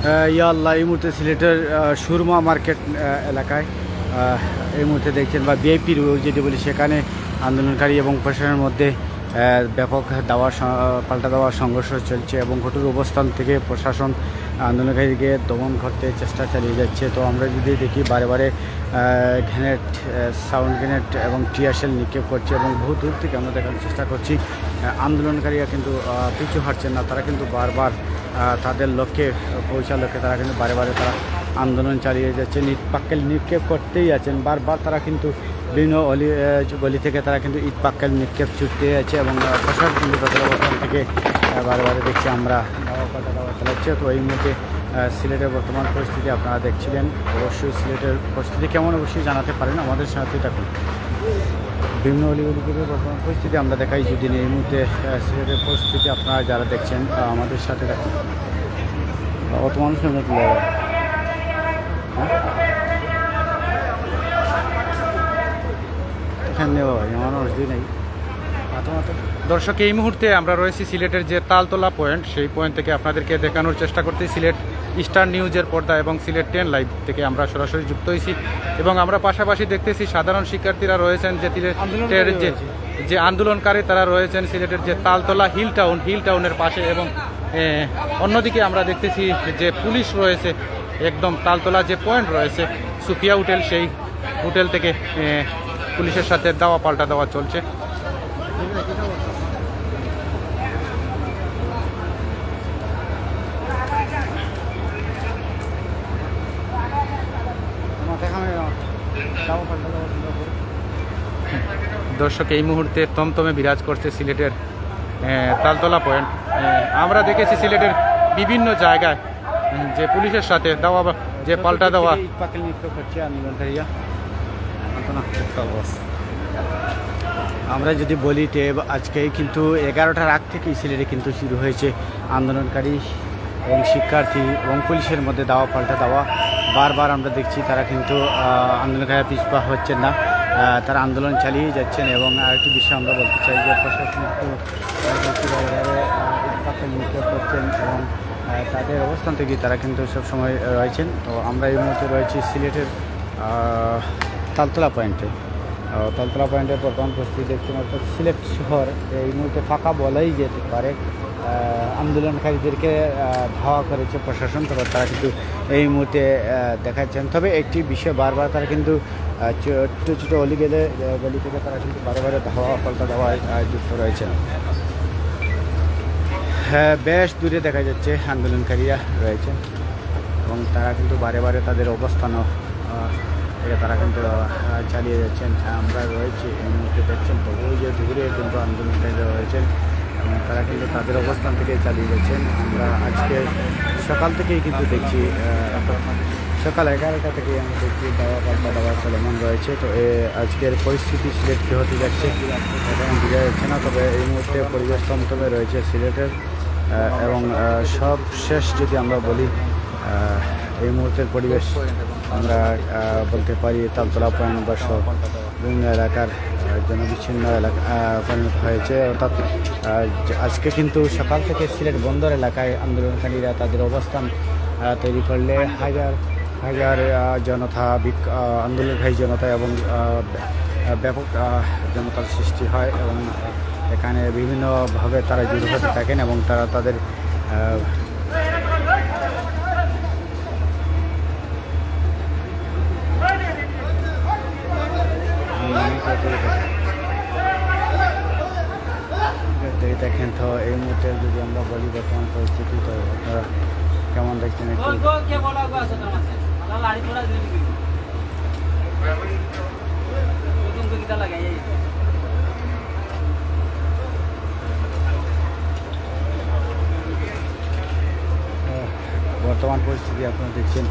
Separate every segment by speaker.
Speaker 1: ইয়াল্লাহ এই মুহূর্তে সিলেটের সুরমা মার্কেট এলাকায় এই মুহূর্তে দেখছেন বা ভিআইপি রোড যেটি বলি সেখানে আন্দোলনকারী এবং প্রশাসনের মধ্যে ব্যাপক পাল্টা দেওয়ার সংঘর্ষ চলছে এবং কঠোর অবস্থান থেকে প্রশাসন আন্দোলনকারীকে দমন করতে চেষ্টা চালিয়ে যাচ্ছে। তো আমরা যদি দেখি বারে বারে গ্রেনেড, সাউন্ড গ্রেনেড এবং টিয়ারশেল নিক্ষেপ করছে এবং বহু দূর থেকে আমরা দেখার চেষ্টা করছি। আন্দোলনকারীরা কিন্তু পিছু হাঁটছেন না, তারা কিন্তু বারবার তাদের লক্ষ্যে পৌঁছার লক্ষ্যে তারা কিন্তু বারে বারে তারা আন্দোলন চালিয়ে যাচ্ছে, ইট পাক্কেল নিক্ষেপ করতেই আছেন। বারবার তারা কিন্তু বিভিন্ন গলি থেকে তারা কিন্তু ইট পাক্কেল নিক্ষেপ ছুটতে যাচ্ছে এবং প্রশাসন কিন্তু তাদের অবস্থান থেকে বারে বারে দেখছি আমরা দাওয়া চালাচ্ছে। তো এই মুহূর্তে সিলেটের বর্তমান পরিস্থিতি আপনারা দেখছিলেন। অবশ্যই সিলেটের পরিস্থিতি কেমন অবশ্যই জানাতে পারেন, আমাদের সাথে থাকুন। বিভিন্ন অলিগলিতে বর্তমান পরিস্থিতি আমরা দেখাই যদি এই মুহূর্তে সিলেটের পরিস্থিতি আপনারা যারা দেখছেন আমাদের সাথে থাকুন। অত মানুষ এখানে মানুষ দিই নাই।
Speaker 2: দর্শক, এই মুহূর্তে আমরা রয়েছি সিলেটের যে তালতলা পয়েন্ট, সেই পয়েন্ট থেকে আপনাদেরকে দেখানোর চেষ্টা করতে সিলেট স্টার নিউজের পর্দা এবং সিলেট 10 লাইভ থেকে আমরা সরাসরি যুক্ত হয়েছি এবং আমরা পাশাপাশি দেখতেছি সাধারণ শিক্ষার্থীরা রয়েছেন যে সিলেটের যে আন্দোলনকারী তারা রয়েছেন সিলেটের যে তালতলা হিল টাউনের পাশে এবং অন্যদিকে আমরা দেখতেছি যে পুলিশ রয়েছে একদম তালতলা যে পয়েন্ট রয়েছে সুফিয়া হোটেল, সেই হোটেল থেকে পুলিশের সাথে দাওয়া পাল্টা দেওয়া চলছে। দর্শক, এই মুহূর্তে তমতমে বিরাজ করছে সিলেটের তালতলা পয়েন্ট। আমরা দেখেছি সিলেটের বিভিন্ন জায়গায় যে পুলিশের সাথে দাওয়া যে পাল্টা দেওয়া
Speaker 1: আমরা যদি বলি যে আজকে কিন্তু 11টার আগ থেকেই সিলেটে কিন্তু শুরু হয়েছে আন্দোলনকারী এবং শিক্ষার্থী এবং পুলিশের মধ্যে দাওয়া পাল্টা দেওয়া। বারবার আমরা দেখছি তারা কিন্তু আন্দোলনকারীরা পিছপা হচ্ছেন না, তারা আন্দোলন চালিয়ে যাচ্ছেন। এবং আরেকটি বিষয় আমরা বলতে চাই যে প্রশাসন নিক্ষেপ করছেন এবং তাদের অবস্থান থেকে তারা কিন্তু সবসময় রয়েছেন। তো আমরা এই মুহূর্তে রয়েছি সিলেটের তালতলা পয়েন্টে। তালতলা পয়েন্টের বর্তমান পরিস্থিতি দেখছেন, অর্থাৎ সিলেট শহর এই মুহূর্তে ফাঁকা বলাই যেতে পারে। আন্দোলনকারীদেরকে ধাওয়া করেছে প্রশাসন, তবে তারা কিন্তু এই মুহূর্তে দেখাচ্ছেন। তবে একটি বিষয় বারবার তারা কিন্তু ছোটো ছোটো গলি থেকে তারা কিন্তু বারে বারে ধাওয়া পাল্টা দেওয়ায় যুক্ত রয়েছেন। হ্যাঁ, বেশ দূরে দেখা যাচ্ছে আন্দোলনকারীরা রয়েছেন এবং তারা কিন্তু বারে বারে তাদের অবস্থানও তারা কিন্তু চালিয়ে যাচ্ছেন। আমরা রয়েছি এই মুহূর্তে দেখছেন, তো ওই যে দূরে কিন্তু আন্দোলনকারীরা রয়েছেন এবং তারা কিন্তু তাদের অবস্থান থেকে চালিয়ে যাচ্ছেন। আমরা আজকে সকাল থেকেই কিন্তু দেখছি, সকাল 11টা থেকে আমরা দেখছি দাওয়া পাল্টা দেওয়া চলমান রয়েছে। তো আজকের পরিস্থিতি সিলেট কী হতে যাচ্ছে এখন বোঝা যাচ্ছে না। তবে এই মুহূর্তে পরিবেশ থমথমে রয়েছে সিলেটের এবং সব শেষ যদি আমরা বলি এই মুহূর্তের পরিবেশ আমরা বলতে পারি তালতলা পয়েন্ট বা সব বিভিন্ন এলাকার জনবিচ্ছিন্ন এলাকা পরিণত হয়েছে। অর্থাৎ আজকে কিন্তু সকাল থেকে সিলেট বন্দর এলাকায় আন্দোলনকারীরা তাদের অবস্থান তৈরি করলে হাজার হাজার জনতা আন্দোলনকারী জনতা এবং ব্যাপক জনতার সৃষ্টি হয় এবং এখানে বিভিন্নভাবে তারা যুদ্ধ হতে থাকেন এবং তারা তাদের দেখেন। তো এই মুহূর্তে যদি আমরা বলি বর্তমান পরিস্থিতি, তো আপনারা কেমন দেখছেন একটু বর্তমান পরিস্থিতি আপনারা দেখছেন।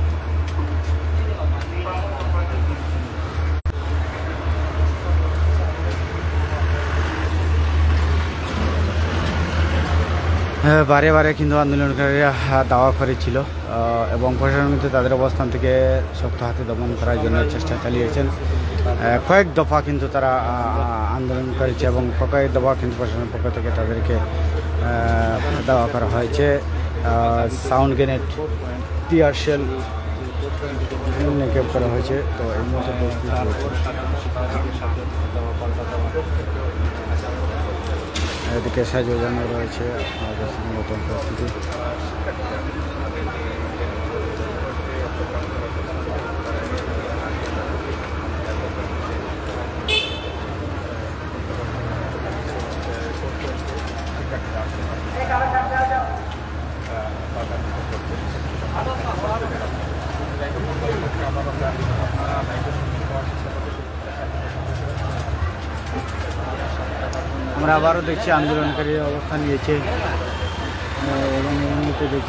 Speaker 1: বারে বারে কিন্তু আন্দোলনকারীরা দাওয়া করেছিল এবং প্রশাসন কিন্তু তাদের অবস্থান থেকে শক্ত হাতে দমন করার জন্য চেষ্টা চালিয়েছেন। কয়েক দফা কিন্তু তারা আন্দোলন করেছে এবং কয়েক দফা কিন্তু প্রশাসনের পক্ষ থেকে তাদেরকে দাওয়া করা হয়েছে। সাউন্ড গ্রেনেড, টিয়ার শেল নিক্ষেপ করা হয়েছে। তো এই মুহূর্তে পরিস্থিতি রয়েছে। এদিকে সাজানো রয়েছে আমাদের নতুন পরিস্থিতি। আমরা আবারও দেখছি আন্দোলনকারী অবস্থান নিয়েছে এবং এই মুহূর্তে দেখছি